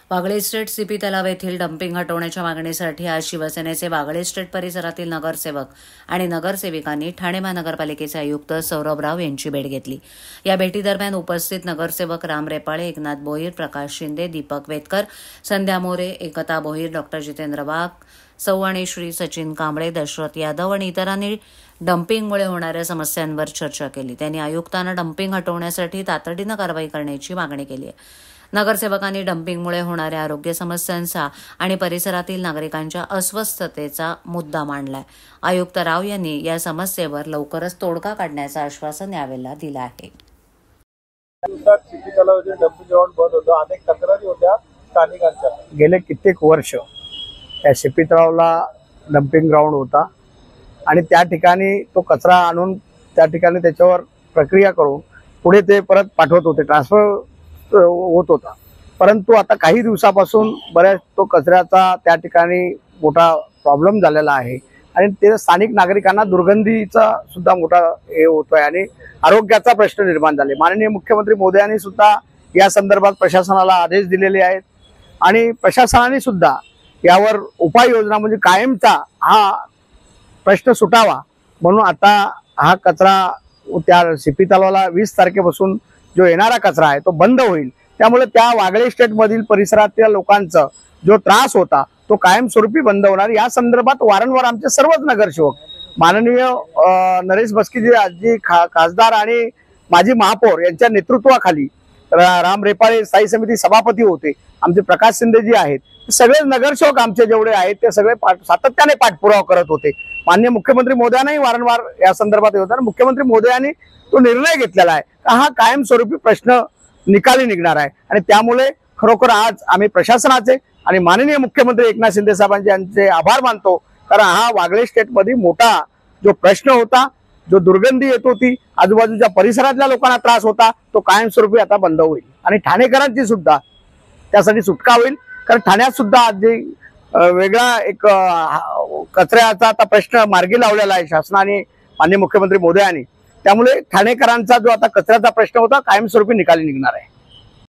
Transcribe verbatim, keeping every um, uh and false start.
Wagle estate CP तलाव येथील dumping हटवण्याच्या मागणीसाठी आज शिवसेनेचे वागळे इस्टेट परिसरातील नगरसेवक आणि नगरसेविकांनी ठाणे महानगरपालिकेचे आयुक्त सौरभ राव यांची भेट घेतली। या भेटीदरम्यान उपस्थित नगरसेवक राम रेपाळे, एकनाथ बोहीर, प्रकाश शिंदे, दीपक वेतकर, संध्या मोरे, एकता बोहीर, डॉक्टर जितेंद्र वाघ, सौ आणि श्री सचिन कांबळे, दशरथ यादव आणि इतरांनी डम्पिंगमुळे होणाऱ्या समस्यांवर चर्चा केली। त्यांनी आयुक्तांना डम्पिंग हटवण्यासाठी तातडीने कारवाई करण्याची मागणी केली आहे। नगरसेवकांनी डम्पिंगमुळे होणाऱ्या आरोग्य समस्यांचा आणि परिसरातील नागरिकांच्या अस्वस्थतेचा मुद्दा मांडलाय। आयुक्त राव यांनी या समस्येवर लवकरच तोडगा काढण्याचं आश्वासन यावेळेला दिलं आहे। अनेक तक्रारी होत्या स्थानिकांच्या। गेले कित्येक वर्ष त्या शिपी तलावाला डम्पिंग ग्राउंड होता आणि त्या ठिकाणी तो कचरा आणून त्या ठिकाणी त्याच्यावर प्रक्रिया करून पुढे ते परत पाठवत होते, ट्रान्सफर होत होता। परंतु आता काही दिवसापासून बऱ्याच तो कचऱ्याचा त्या ठिकाणी मोठा प्रॉब्लेम झालेला आहे आणि ते स्थानिक नागरिकांना दुर्गंधीचा सुद्धा मोठा हे होतोय आणि आरोग्याचा प्रश्न निर्माण झाले। माननीय मुख्यमंत्री मोदयांनी सुद्धा या संदर्भात प्रशासनाला आदेश दिलेले आहेत आणि प्रशासनाने सुद्धा यावर उपाययोजना म्हणजे कायमचा हा प्रश्न सुटावा म्हणून आता हा कचरा त्या सीपी तलावाला वीस तारखेपासून जो येणारा कचरा आहे तो बंद होईल। त्यामुळे त्या वागळे इस्टेट मधील परिसरातील लोकांचा जो त्रास होता तो कायमस्वरूपी बंद होणार। या संदर्भात वारंवार आमचे सर्वच नगरसेवक माननीय नरेश बस्कीजी आजी खा खासदार आणि माजी महापौर यांच्या नेतृत्वाखाली राम रेपाळे स्थायी समिती सभापती होते, आमचे प्रकाश शिंदे जी आहेत, सगळे नगरसेवक आमचे जेवढे आहेत ते सगळे सातत्याने पाठपुरावा करत होते। माननीय मुख्यमंत्री मोदयांनाही वारंवार या संदर्भात होता। मुख्यमंत्री मोदयांनी तो निर्णय घेतलेला आहे का हा कायमस्वरूपी प्रश्न निकाली निघणार आहे आणि त्यामुळे खरोखर आज आम्ही प्रशासनाचे आणि माननीय मुख्यमंत्री एकनाथ शिंदे साहेबांचे यांचे आभार मानतो, कारण हा वागळे स्टेट मध्ये मोठा जो प्रश्न होता, जो दुर्गंधी येत होती, आजूबाजूच्या परिसरातल्या लोकांना त्रास होता, तो कायमस्वरूपी आता बंद होईल आणि ठाणेकरांची सुद्धा त्यासाठी सुटका होईल। कारण ठाण्यात सुद्धा आज जे वेगळा एक कचऱ्याचा आता प्रश्न मार्गी लावलेला आहे शासनाने माननीय मुख्यमंत्री मोदयांनी, त्यामुळे ठाणेकरांचा जो आता कचऱ्याचा प्रश्न होता कायमस्वरूपी निकाली निघणार आहे।